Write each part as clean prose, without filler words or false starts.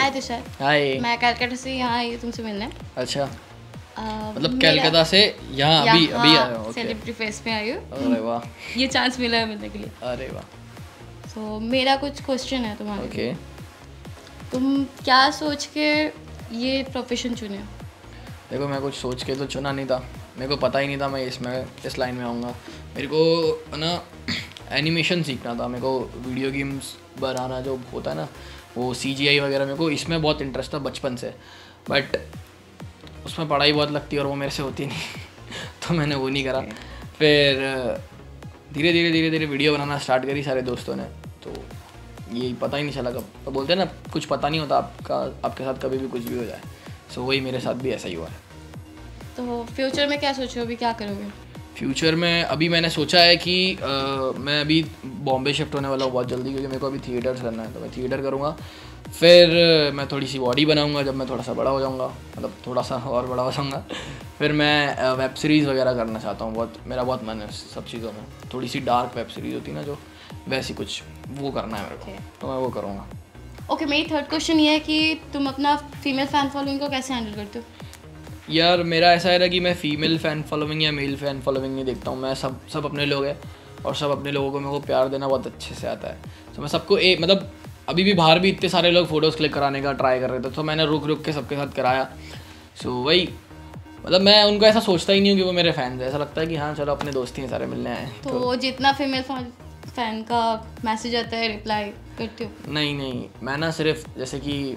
हाय तुषार। हाय। मैं कलकत्ता से यहाँ आई हूँ तुमसे मिलने। अच्छा, मतलब कलकत्ता से यहाँ अभी आया हो? सेलिब्रिटी फेस्ट में आई हूँ। अरे वाह, ये चांस मिला है मिलने के लिए। अरे वाह। तो मेरा कुछ क्वेश्चन है तुम्हारे ओके। तुम क्या सोच के ये प्रोफेशन चुने? देखो, मैं कुछ सोच के तो चुना नहीं था, मेरे को पता ही नहीं था मैं इस लाइन में आऊँगा। मेरे को ना एनिमेशन सीखना था, मेरे को वीडियो गेम्स बनाना जो होता है ना, वो CGI वगैरह, मेरे को इसमें बहुत इंटरेस्ट था बचपन से, बट उसमें पढ़ाई बहुत लगती है और वो मेरे से होती नहीं तो मैंने वो नहीं करा। फिर धीरे धीरे वीडियो बनाना स्टार्ट करी सारे दोस्तों ने, तो ये पता ही नहीं चला कब, तो बोलते हैं ना कुछ पता नहीं होता आपके साथ कभी भी कुछ भी हो जाए। सो वही मेरे साथ भी ऐसा ही हुआ है। तो फ्यूचर में क्या सोचो, अभी क्या करोगे? फ्यूचर में अभी मैंने सोचा है कि मैं अभी बॉम्बे शिफ्ट होने वाला हूँ बहुत जल्दी, क्योंकि मेरे को अभी थिएटर्स करना है, तो मैं थिएटर करूँगा। फिर मैं थोड़ी सी बॉडी बनाऊँगा जब मैं थोड़ा सा बड़ा हो जाऊँगा, मतलब थोड़ा सा और बड़ा हो जाऊँगा। फिर मैं वेब सीरीज़ वगैरह करना चाहता हूँ, मेरा बहुत मन है सब चीज़ों में। थोड़ी सी डार्क वेब सीरीज़ होती है ना, जो वैसी कुछ वो करना है मेरे को, तो मैं वो करूँगा। ओके, मेरी थर्ड क्वेश्चन ये है कि तुम अपना फीमेल फ़ैन फॉलोइंग को कैसे हैंडल करते हो? यार मेरा ऐसा है ना कि मैं फ़ीमेल फ़ैन फॉलोइंग या मेल फ़ैन फॉलोइंग नहीं देखता हूँ, मैं सब अपने लोग हैं, और सब अपने लोगों को मेरे को प्यार देना बहुत अच्छे से आता है। तो मैं सबको मतलब अभी भी बाहर भी इतने सारे लोग फ़ोटोज़ क्लिक कराने का ट्राई कर रहे थे, तो मैंने रुक के सबके साथ कराया। सो वही, मतलब मैं उनको ऐसा सोचता ही नहीं हूँ कि वो मेरे फैंस हैं, ऐसा लगता है कि हाँ चलो अपने दोस्त ही सारे मिलने आए। तो जितना फीमेल फ़ैन का मैसेज आता है रिप्लाई करते हो? नहीं, मैं ना सिर्फ जैसे कि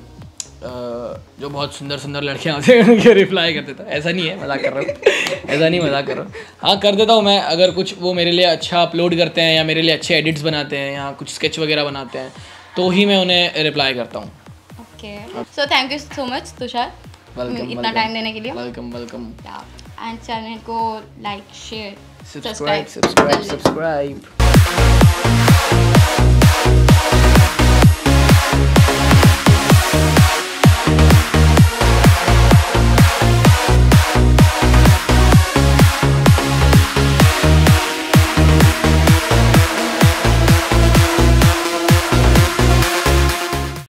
जो बहुत सुंदर लड़कियां होते हैं उनके रिप्लाई कर देता हूँ। ऐसा नहीं है, मजाक कर रहा हूँ ऐसा नहीं, मजाक कर रहा हूँ। हाँ, कर देता हूँ मैं, अगर कुछ वो मेरे लिए अच्छा अपलोड करते हैं या मेरे लिए अच्छे एडिट्स बनाते हैं या कुछ स्केच वगैरह बनाते हैं, तो ही मैं उन्हें रिप्लाई करता हूँ। Okay, so thank you so much Tushar, इतना टाइम देने के लिए। वेलकम। एंड चैनल को लाइक, शेयर, सब्सक्राइब।